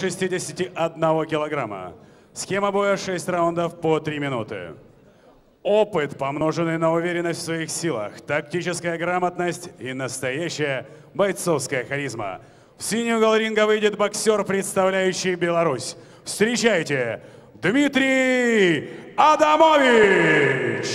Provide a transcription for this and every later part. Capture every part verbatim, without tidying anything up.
шестидесяти одного килограмма. Схема боя шесть раундов по три минуты. Опыт, помноженный на уверенность в своих силах, тактическая грамотность и настоящая бойцовская харизма. В синий угол ринга выйдет боксер, представляющий Беларусь. Встречайте, Дмитрий Адамович!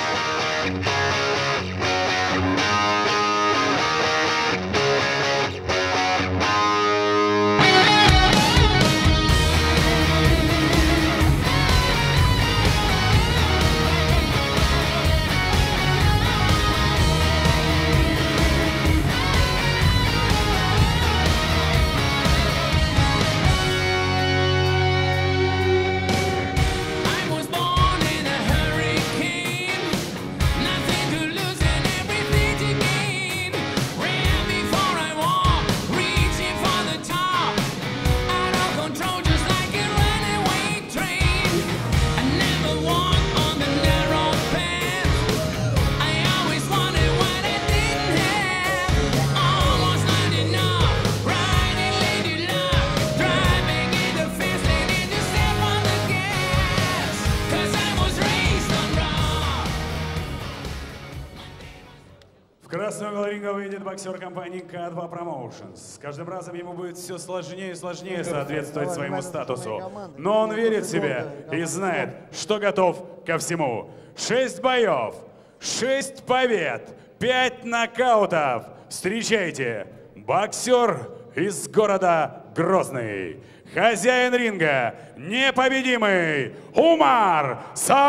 В красный угол ринга выйдет боксер компании К два Promotions. С каждым разом ему будет все сложнее и сложнее соответствовать своему статусу. Но он верит в себя и знает, что готов ко всему. Шесть боев, шесть побед, пять нокаутов. Встречайте, боксер из города Грозный. Хозяин ринга, непобедимый Умар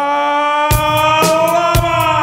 Саламов!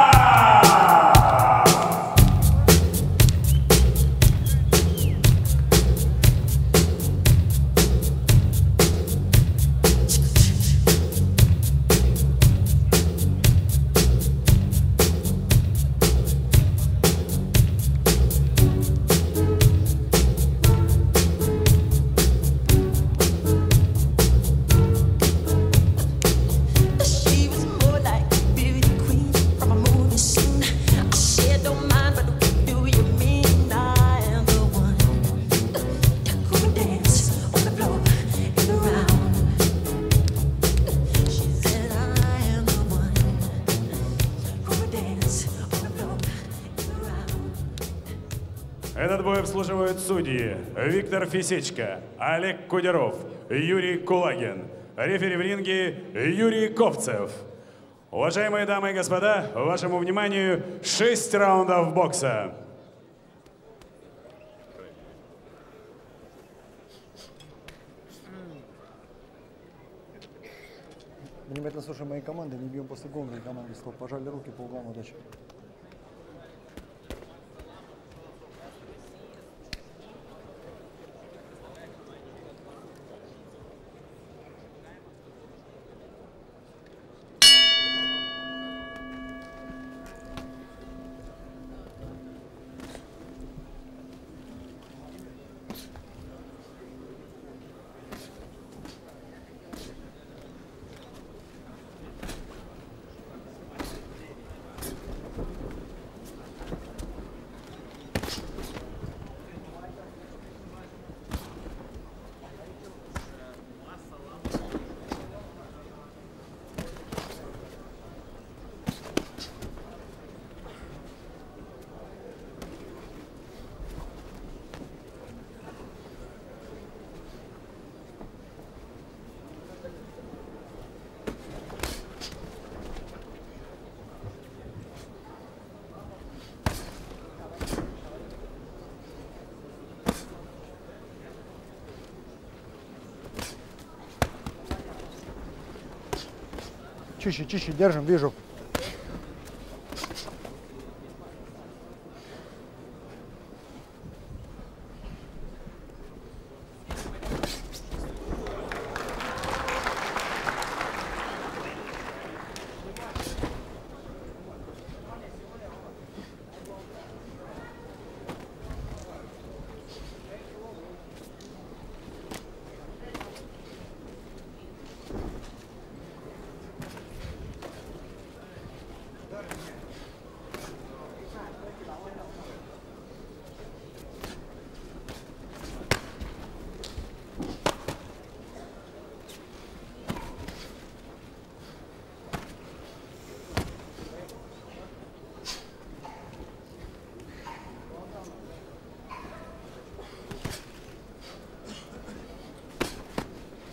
Этот бой обслуживают судьи Виктор Фисечко, Олег Кудеров, Юрий Кулагин. Рефери в ринге Юрий Ковцев. Уважаемые дамы и господа, вашему вниманию шесть раундов бокса. Внимательно слушаем моей команды, не бьем после гонга, команды стоп. Пожали руки по углам, удачи. Чище, чище, держим, вижу.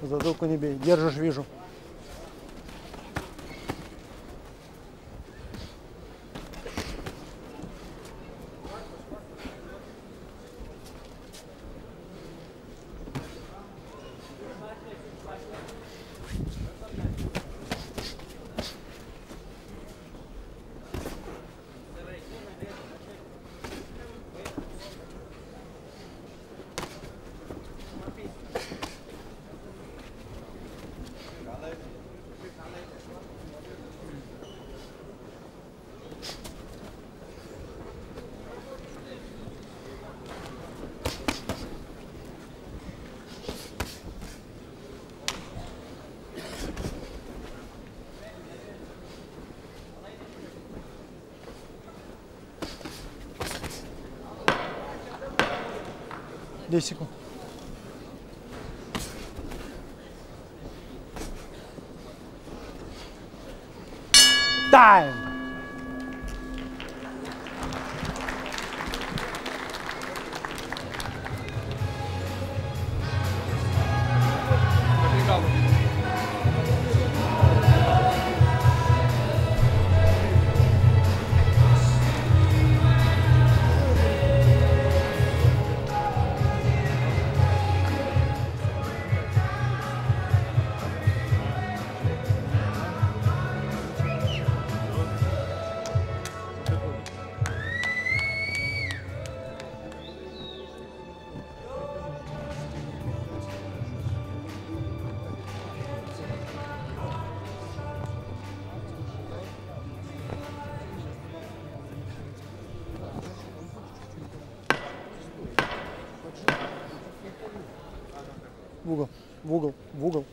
Затылку не бей. Держишь, вижу. десять секунд. Тайм! В угол, в угол, в угол.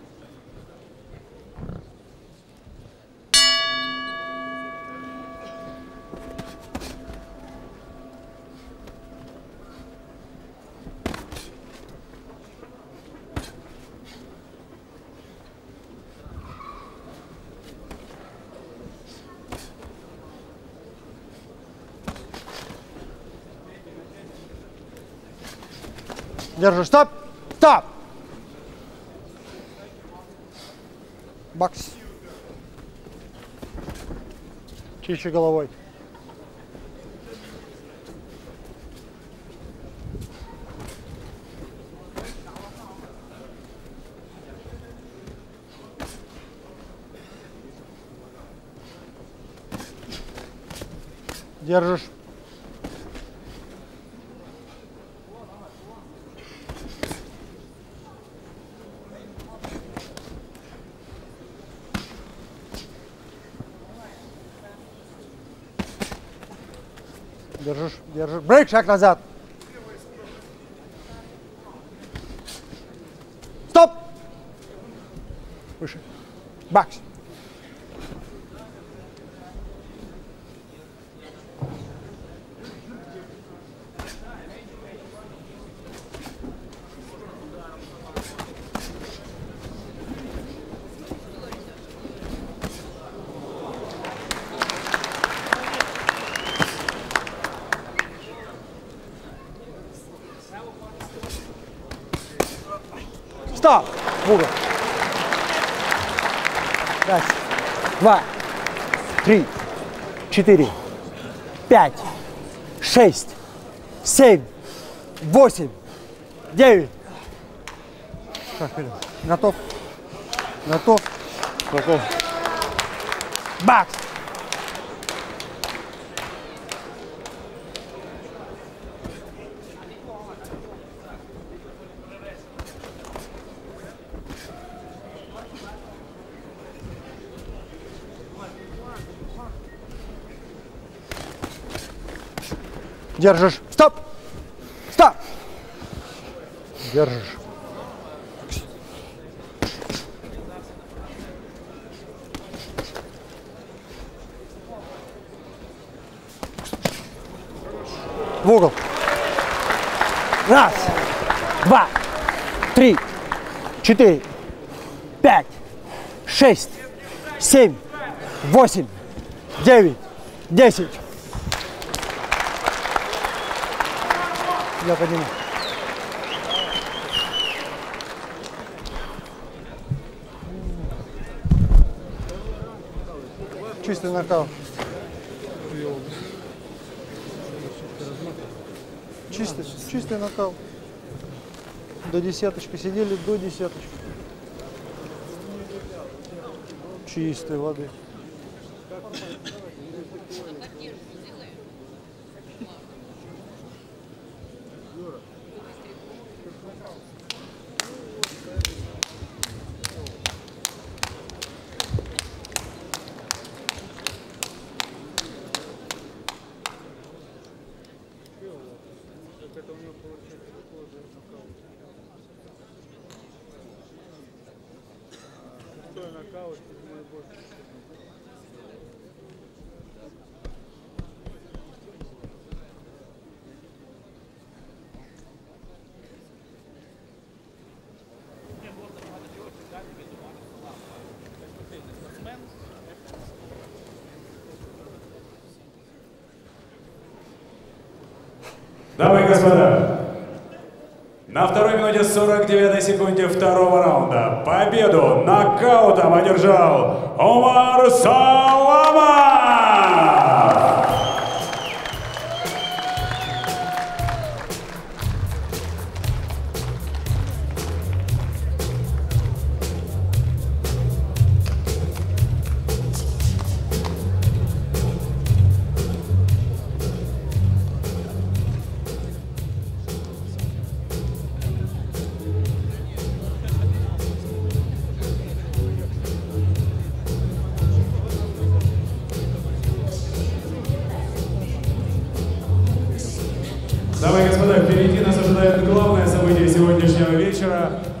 Держи, стоп! Стоп! Бакс. Чище головой. Держишь. Держишь, держишь. Брейк, шаг назад. Стоп! Выше. Бакс. Стоп! В угол. Раз, два, три, четыре, пять, шесть, семь, восемь, девять. Шаг вперед. Готов? Готов? Готов. Бакс! Держишь. Стоп! Стоп! Держишь. В угол. Раз, два, три, четыре, пять, шесть, семь, восемь, девять, десять. Я подниму. Чистый нокаут. Чистый, чистый нокаут. До десяточки сидели, до десяточки. Чистой воды. Это у него получается такой же нокаут. Шестой нокаут, седьмой бой. Дамы и господа, на второй минуте сорок девятой секунде второго раунда победу нокаутом одержал Умар Саламов! Дамы и господа, впереди нас ожидает главное событие сегодняшнего вечера.